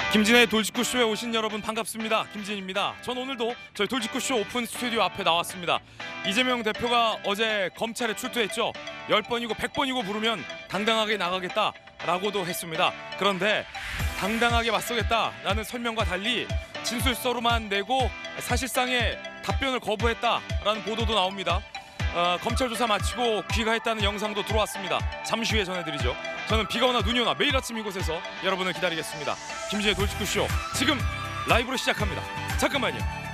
김진의 돌직구쇼에 오신 여러분 반갑습니다. 김진입니다. 전 오늘도 저희 돌직구쇼 오픈 스튜디오 앞에 나왔습니다. 이재명 대표가 어제 검찰에 출두했죠. 10번이고 100번이고 부르면 당당하게 나가겠다라고도 했습니다. 그런데 당당하게 맞서겠다라는 설명과 달리 진술서로만 내고 사실상의 답변을 거부했다라는 보도도 나옵니다. 검찰 조사 마치고 귀가했다는 영상도 들어왔습니다. 잠시 후에 전해드리죠. 저는 비가 오나 눈이 오나 매일 아침 이곳에서 여러분을 기다리겠습니다. 김진의 돌직구쇼 지금 라이브로 시작합니다. 잠깐만요.